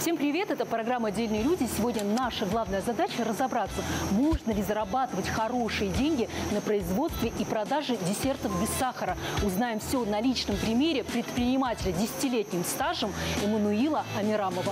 Всем привет! Это программа «Отдельные люди». Сегодня наша главная задача – разобраться, можно ли зарабатывать хорошие деньги на производстве и продаже десертов без сахара. Узнаем все на личном примере предпринимателя с 10-летним стажем Эммануила Амирамова.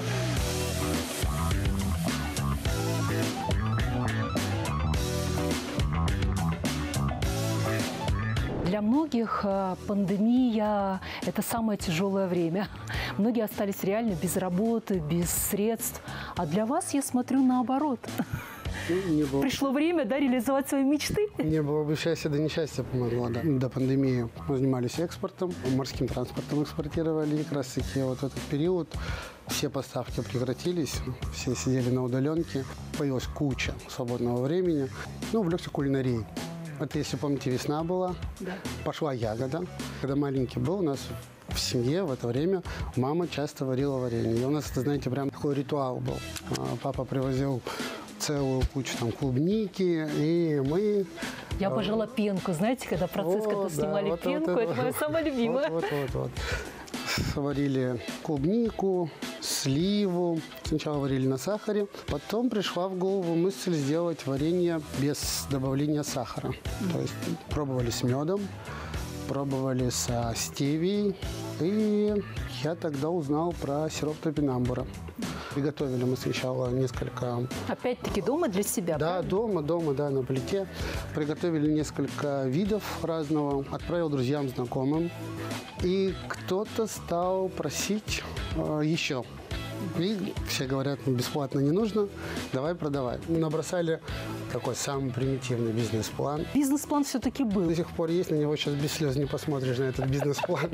Для многих пандемия – это самое тяжелое время. Многие остались реально без работы, без средств. А для вас, я смотрю, наоборот. Пришло время, да, реализовать свои мечты? Не было бы счастья, да несчастье помогло, да. До пандемии мы занимались экспортом, морским транспортом экспортировали. И как раз таки вот этот период все поставки прекратились, все сидели на удаленке. Появилась куча свободного времени. Ну, увлекся кулинарией. Это, если помните, весна была, да. Пошла ягода. Когда маленький был, у нас в семье в это время мама часто варила варенье. И у нас, это, знаете, прям такой ритуал был. Папа привозил целую кучу там клубники, и мы... Я обожала пенку, знаете, когда процесс, когда снимали пенку, это моя самая любимая. Вот. Сварили клубнику, сливу. Сначала варили на сахаре, потом пришла в голову мысль сделать варенье без добавления сахара. То есть пробовали с медом, пробовали со стевией, и я тогда узнал про сироп топинамбура. Приготовили мы сначала несколько... Опять-таки дома для себя? Да, правильно? дома, да, на плите. Приготовили несколько видов разного, отправил друзьям, знакомым. И кто-то стал просить еще. И все говорят, бесплатно не нужно, давай продавай. Набросали такой самый примитивный бизнес-план. Бизнес-план все-таки был. До сих пор есть, на него сейчас без слез не посмотришь, на этот бизнес-план.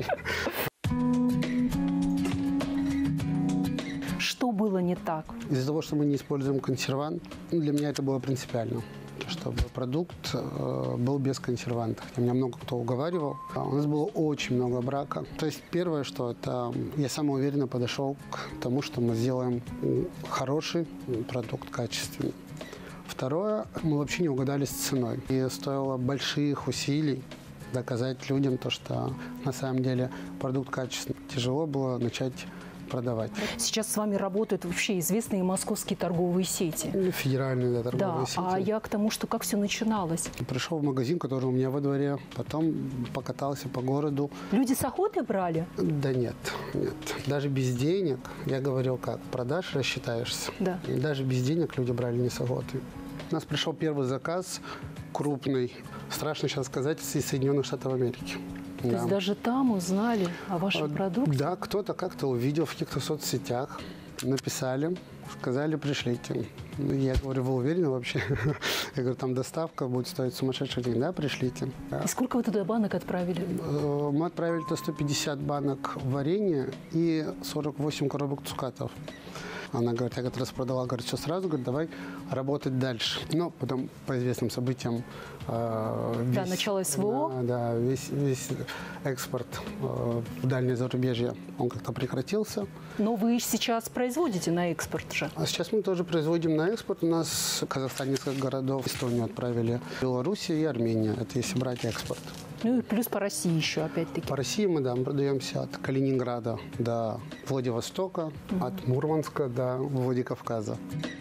Что было не так? Из-за того, что мы не используем консервант, для меня это было принципиально. Чтобы продукт был без консервантов. Меня много кто уговаривал. У нас было очень много брака. То есть первое, что это я самоуверенно подошел к тому, что мы сделаем хороший продукт, качественный. Второе, мы вообще не угадали с ценой. И стоило больших усилий доказать людям то, что на самом деле продукт качественный. Тяжело было начать продавать. Сейчас с вами работают вообще известные московские торговые сети. Федеральные, да, торговые сети. А я к тому, что как все начиналось. Пришел в магазин, который у меня во дворе, потом покатался по городу. Люди с охоты брали? Да нет. Даже без денег, я говорил как, продашь, рассчитаешься. Да. И даже без денег люди брали не с охоты. У нас пришел первый заказ крупный, страшно сейчас сказать, из Соединенных Штатов Америки. То есть даже там узнали о вашем продукте? Да, кто-то как-то увидел в каких-то соцсетях, написали, сказали, пришлите. Я говорю, вы уверены вообще? Я говорю, там доставка будет стоить сумасшедших денег. Да, пришлите. И сколько вы туда банок отправили? Мы отправили 150 банок варенья и 48 коробок цукатов. Она говорит, я как раз продала, говорит, все сразу, говорит, давай работать дальше. Но потом по известным событиям начало СВО. Да, весь экспорт в дальнее зарубежье, он как-то прекратился. Но вы сейчас производите на экспорт же? А сейчас мы тоже производим на экспорт. У нас в Казахстане несколько городов, Эстонию отправили, Белоруссия и Армения. Это если брать экспорт. Ну и плюс по России еще, опять-таки. По России мы, да, мы продаемся от Калининграда до Владивостока, от Мурманска до Владикавказа.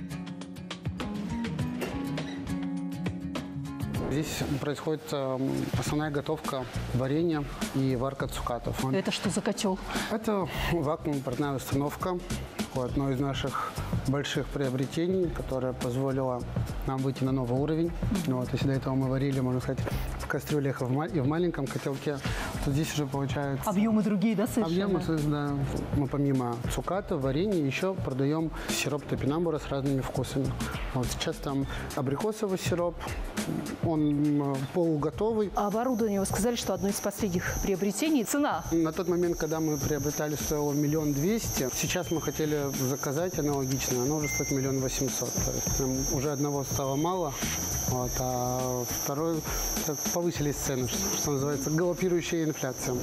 Здесь происходит основная готовка варенья и варка цукатов. Это что за котел? Это вакуумно-парная установка. Одно из наших больших приобретений, которое позволило нам выйти на новый уровень. Если до этого мы варили, можно сказать, в кастрюлях и в маленьком котелке, то здесь уже получается... Объемы другие, да, совершенно? Объемы, да. Мы помимо цуката, варенья еще продаем сироп топинамбура с разными вкусами. Сейчас там абрикосовый сироп, он полуготовый. А оборудование, вы сказали, что одно из последних приобретений – цена. На тот момент, когда мы приобретали, стоило 1 200 000. Сейчас мы хотели заказать аналогичное, оно уже стоит 1 800 000. То есть нам уже одного стало мало, а второй повысились цены, что называется, галопирующая инфляция.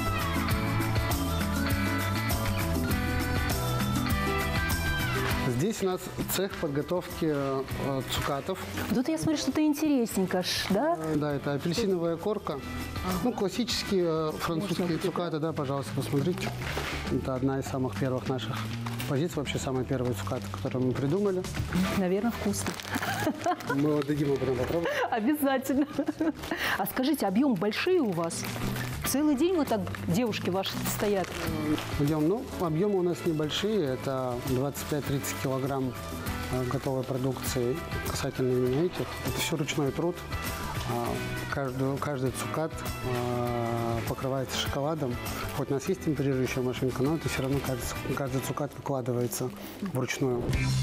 Здесь здесь у нас цех подготовки цукатов. Тут я смотрю, что-то интересненькое, да? Да, это апельсиновая корка. Ну, классические французские цукаты, да, пожалуйста, посмотрите. Это одна из самых первых наших позиций, вообще самая первая цукаты, которую мы придумали. Наверное, вкусно. Мы вот дадим его потом попробовать. Обязательно. А скажите, объем большие у вас? Целый день вот так девушки ваши стоят? Объемы у нас небольшие, это 25-30 килограмм готовой продукции касательно именно этих. Это все ручной труд. Каждый цукат покрывается шоколадом. Хоть у нас есть темперирующая машинка, но это все равно каждый цукат выкладывается вручную.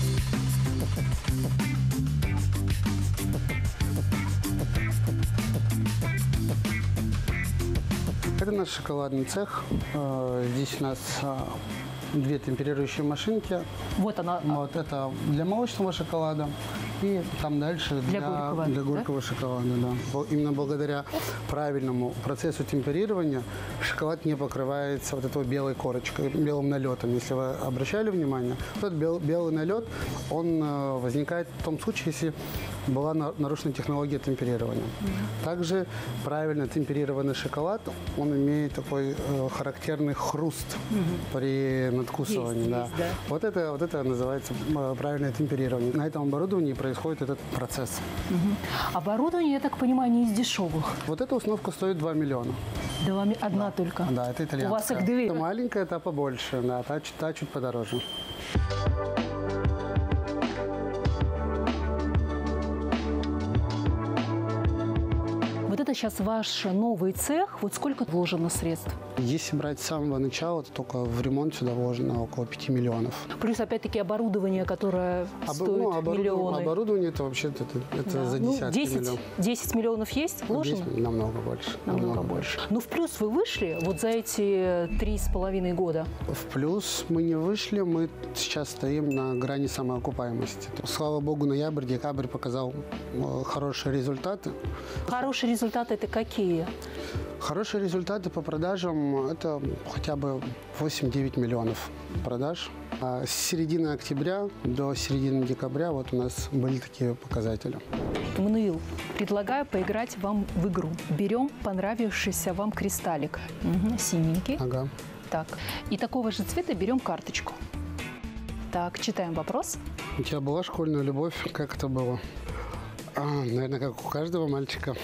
Это наш шоколадный цех. Здесь у нас две темперирующие машинки. Вот она. Вот это для молочного шоколада. И там дальше для горького шоколада. Да. Именно благодаря правильному процессу темперирования шоколад не покрывается вот этой белой корочкой, белым налетом. Если вы обращали внимание, этот белый налет, он возникает в том случае, если была нарушена технология темперирования. Также правильно темперированный шоколад, он имеет такой характерный хруст при надкусывании. Есть, да. Вот это называется правильное темперирование. На этом оборудовании происходит этот процесс. Оборудование, я так понимаю, не из дешевых. Вот эта установка стоит 2 миллиона. Одна только? Да, это итальянская. У вас их две? Это маленькая, та побольше, да, та чуть подороже. Вот это сейчас ваш новый цех. Вот сколько вложено средств? Если брать с самого начала, то только в ремонт сюда вложено около 5 миллионов. Плюс, опять-таки, оборудование, которое стоит миллионы. Оборудование это вообще это за десятки миллионов. 10 миллионов есть вложено? Намного больше. Намного больше. Ну, в плюс вы вышли вот за эти 3,5 года? В плюс мы не вышли, мы сейчас стоим на грани самоокупаемости. Слава богу, ноябрь, декабрь показал хорошие результаты. Хорошие результаты это какие? Хорошие результаты по продажам – это хотя бы 8-9 миллионов продаж. А с середины октября до середины декабря вот у нас были такие показатели. Мануил, предлагаю поиграть вам в игру. Берем понравившийся вам кристаллик. Синенький. Ага. Так. И такого же цвета берем карточку. Так, читаем вопрос. У тебя была школьная любовь? Как это было? Наверное, как у каждого мальчика.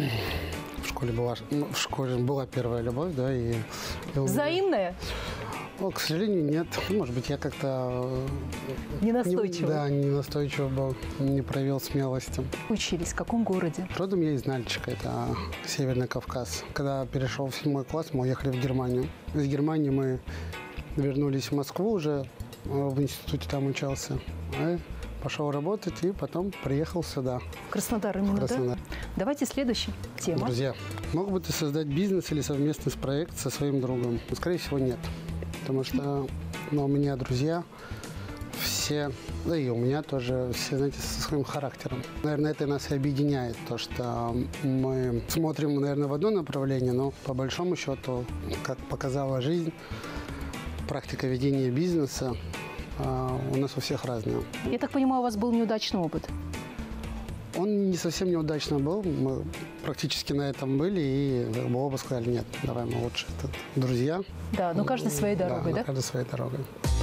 В школе была первая любовь, да, и взаимная? К сожалению, нет. Может быть, я как-то не настойчиво. Не настойчиво был, не проявил смелости. Учились в каком городе? Родом я из Нальчика, это Северный Кавказ. Когда перешел в 7 класс, мы уехали в Германию. Из Германии мы вернулись в Москву уже, в институте там учился. Пошел работать и потом приехал сюда. В Краснодар именно, да? Давайте следующая тема. Друзья, мог бы ты создать бизнес или совместный проект со своим другом? Скорее всего, нет. Потому что у меня друзья все, да и у меня тоже, все, знаете, со своим характером. Наверное, это нас и объединяет, то, что мы смотрим, наверное, в одно направление, но по большому счету, как показала жизнь, практика ведения бизнеса, у нас у всех разные. Я так понимаю, у вас был неудачный опыт? Он не совсем неудачно был. Мы практически на этом были, и мы оба сказали, нет, давай мы лучше друзья. Да, но каждый своей дорогой, да? Каждый своей дорогой.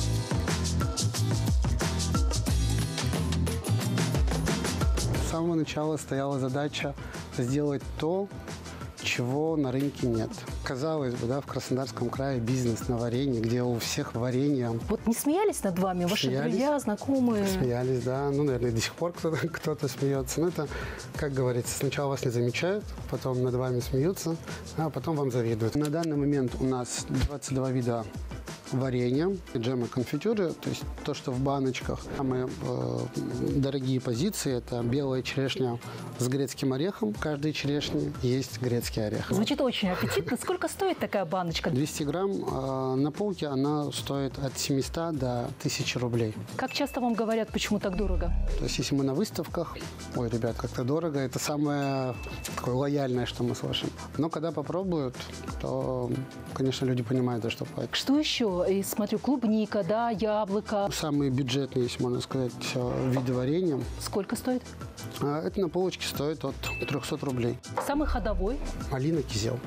С самого начала стояла задача сделать то, чего на рынке нет. Казалось бы, да, в Краснодарском крае бизнес на варенье, где у всех варенье. Вот не смеялись над вами ваши друзья, знакомые? Смеялись, да. Ну, наверное, до сих пор кто-то смеется. Но это, как говорится, сначала вас не замечают, потом над вами смеются, а потом вам завидуют. На данный момент у нас 22 вида варенья, джемы, конфитюры, то есть то, что в баночках. Самые дорогие позиции – это белая черешня с грецким орехом. В каждой черешне есть грецкий орех. Звучит очень аппетитно. Сколько стоит такая баночка? 200 грамм на полке она стоит от 700 до 1000 рублей. Как часто вам говорят, почему так дорого? То есть если мы на выставках, ой, ребят, как-то дорого, это самое такое лояльное, что мы слышим. Но когда попробуют, то, конечно, люди понимают, за что платят. Что еще и смотрю, клубника, да, яблоко. Самые бюджетные, если можно сказать, виды варенья. Сколько стоит? Это на полочке стоит от 300 рублей. Самый ходовой? Малина, кизел.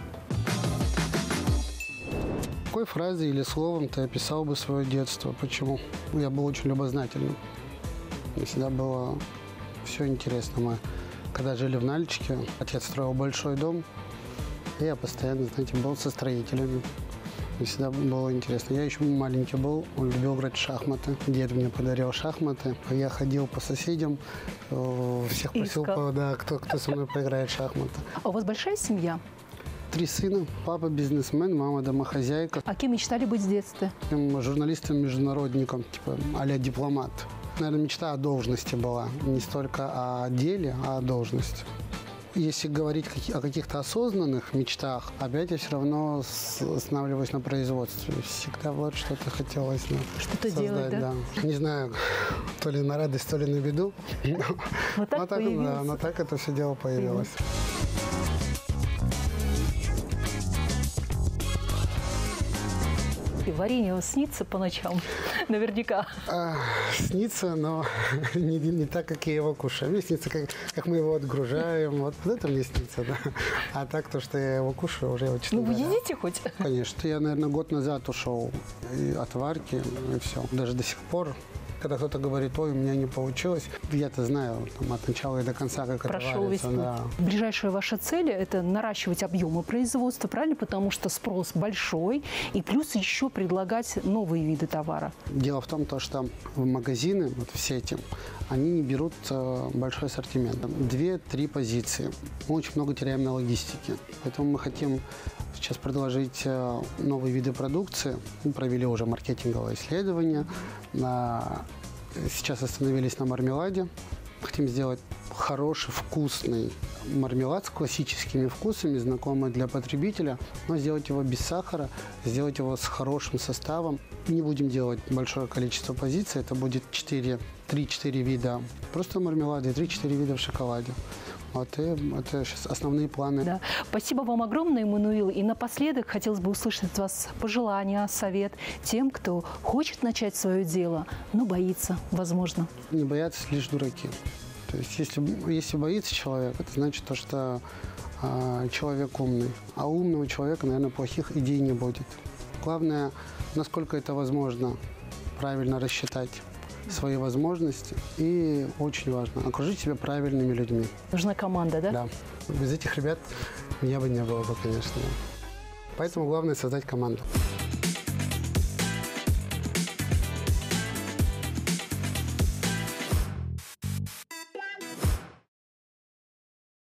Какой фразой или словом ты описал бы свое детство? Почему? Я был очень любознательным. Мне всегда было все интересно. Мы, когда жили в Нальчике, отец строил большой дом, и я постоянно, знаете, был со строителями. Мне всегда было интересно. Я еще маленький был, он любил играть в шахматы. Дед мне подарил шахматы. Я ходил по соседям, всех просил, да, кто со мной поиграет в шахматы. А у вас большая семья? 3 сына. Папа бизнесмен, мама домохозяйка. А кем мечтали быть в детстве? Журналистом-международником, типа а-ля дипломат. Наверное, мечта о должности была. Не столько о деле, а о должности. Если говорить о каких-то осознанных мечтах, опять я все равно останавливаюсь на производстве. Всегда вот что-то хотелось что-то создать, делать, да? Не знаю, то ли на радость, то ли на беду. Но так это все дело появилось. Варенье вам снится по ночам? Наверняка. Снится, но не так, как я его кушаю. Мне снится, как мы его отгружаем. Вот это мне снится, да. А так, то, что я его кушаю, уже очень. Ну, вы едите хоть? Конечно. Я, наверное, год назад ушел от варки, и все. Даже до сих пор. Когда кто-то говорит, ой, у меня не получилось, я-то знаю от начала и до конца, как прошел это варится. Весь путь. Да. Ближайшая ваша цель – это наращивать объемы производства, правильно? Потому что спрос большой, и плюс еще предлагать новые виды товара. Дело в том, что в магазины, вот в сети, они не берут большой ассортимент. 2-3 позиции. Мы очень много теряем на логистике. Поэтому мы хотим сейчас предложить новые виды продукции. Мы провели уже маркетинговое исследование. Сейчас остановились на мармеладе. Хотим сделать хороший, вкусный мармелад с классическими вкусами, знакомый для потребителя, но сделать его без сахара, сделать его с хорошим составом. Не будем делать большое количество позиций, это будет 3-4 вида просто мармелада и 3-4 вида в шоколаде. Вот, и это сейчас основные планы. Да. Спасибо вам огромное, Эммануил. И напоследок хотелось бы услышать от вас пожелания, совет тем, кто хочет начать свое дело, но боится, возможно. Не боятся лишь дураки. То есть если боится человек, это значит, что человек умный. А у умного человека, наверное, плохих идей не будет. Главное, насколько это возможно, правильно рассчитать свои возможности. И очень важно – окружить себя правильными людьми. Нужна команда, да? Да. Без этих ребят меня бы не было бы, конечно. Поэтому главное – создать команду.